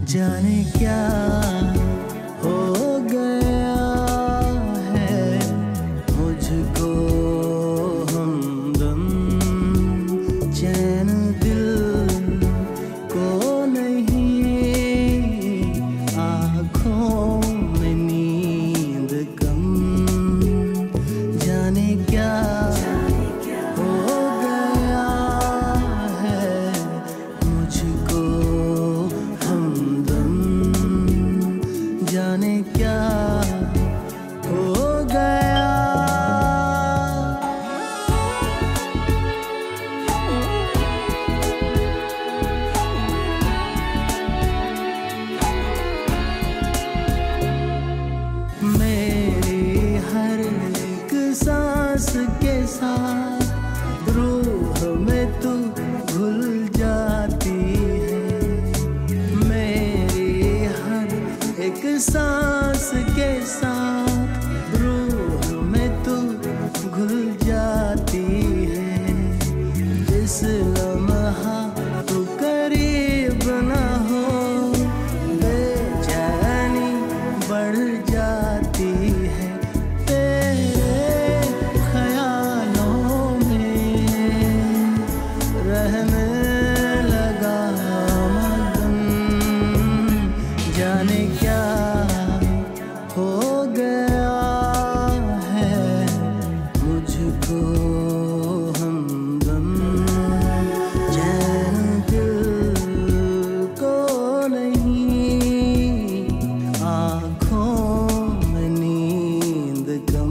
जाने क्या हो गया है मुझको हमदम, चैन दिल को नहीं, आँखों में नींद कम। जाने क्या हो गया है मुझको हमदम, जाने क्या हो गया। मेरी हर एक सांस के साथ रूह में तू घुल जाती है। मेरी हर एक सांस के साथ रूह में तू घुल जाती है। जिस लम्हा तू करीब न हो बेचैनी बढ़ जाती है। तेरे ख्यालों में रहने लगा मगन, जाने क्या हो गया है मुझको हमदम, चैन दिल को नहीं, आँखों में नींद कम।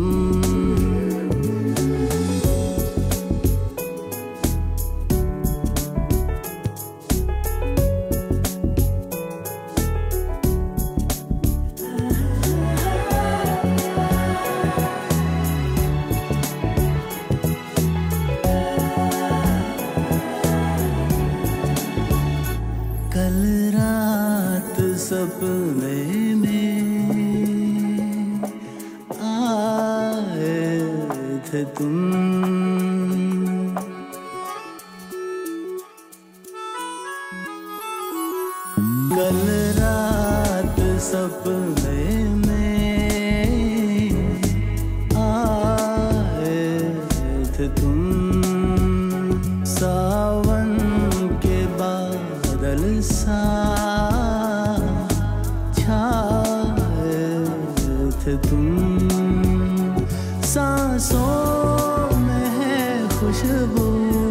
कल रात सपने में आए थे तुम, कल रात सपने में आए थे तुम। सावन के बादल सा छाए थे तुम। सांसों में है खुशबू